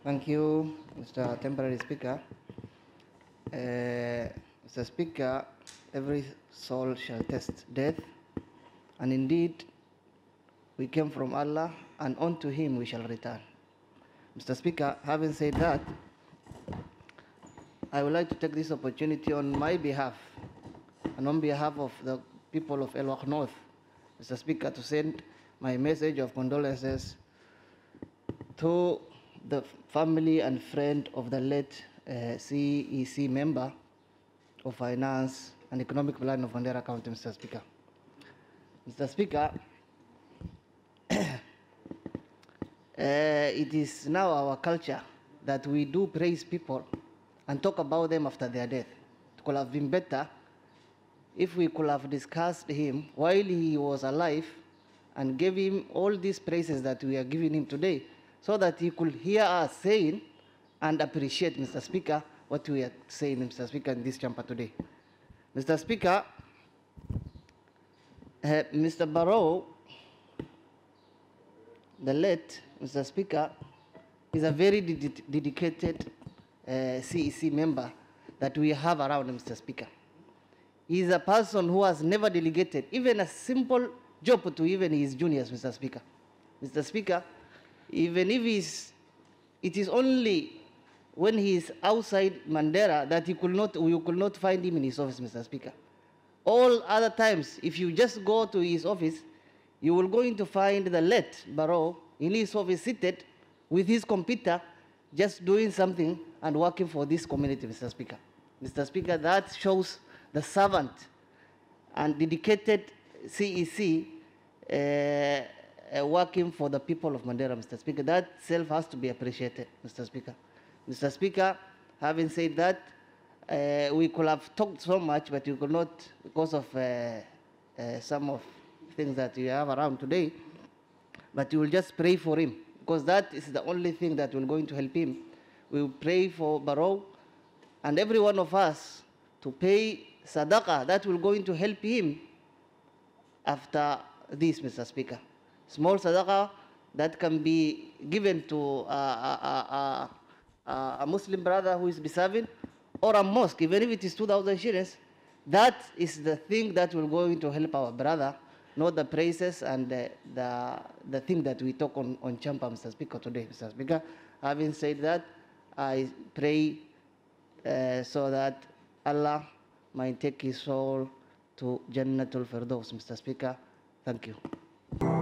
Thank you, Mr. Temporary Speaker. Mr. Speaker, every soul shall taste death, and indeed we came from Allah, and unto Him we shall return. Mr. Speaker, having said that, I would like to take this opportunity on my behalf and on behalf of the people of El Wak North, Mr. Speaker, to send my message of condolences to the family and friend of the late CEC member of Finance and Economic Plan of Mandera County, Mr. Speaker. Mr. Speaker, it is now our culture that we do praise people and talk about them after their death. It could have been better if we could have discussed him while he was alive and gave him all these praises that we are giving him today, so that he could hear us saying and appreciate, Mr. Speaker, what we are saying, Mr. Speaker, in this chamber today. Mr. Speaker, Mr. Barrow, the late Mr. Speaker, is a very dedicated CEC member that we have around, Mr. Speaker. He is a person who has never delegated even a simple job to even his juniors, Mr. Speaker. Mr. Speaker, even if it is only when he is outside Mandera that you could not find him in his office, Mr. Speaker. All other times, if you just go to his office, you will going to find the late Barrow in his office seated with his computer, just doing something and working for this community, Mr. Speaker. Mr. Speaker, that shows the servant and dedicated CEC working for the people of Mandera, Mr. Speaker. That self has to be appreciated, Mr. Speaker. Mr. Speaker, having said that, we could have talked so much, but you could not because of some of things that you have around today. But you will just pray for him, because that is the only thing that will going to help him. We will pray for Barrow and every one of us to pay sadaqah that will going to help him after this, Mr. Speaker. Small sadaqah that can be given to a Muslim brother who is deserving, or a mosque, even if it is 2,000 shillings. That is the thing that will going to help our brother, not the praises and the thing that we talk on Champa, Mr. Speaker, today, Mr. Speaker. Having said that, I pray so that Allah might take his soul to Jannatul Firdaus, Mr. Speaker. Thank you.